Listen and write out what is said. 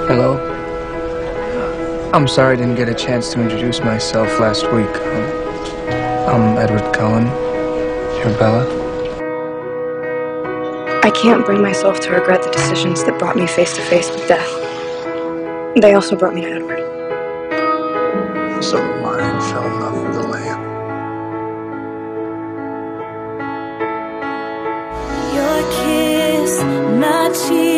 Hello. I'm sorry I didn't get a chance to introduce myself last week. I'm Edward Cohen. You're Bella. I can't bring myself to regret the decisions that brought me face to face with death. They also brought me to Edward. So mine fell in love with the lamb. Your kiss, my cheek.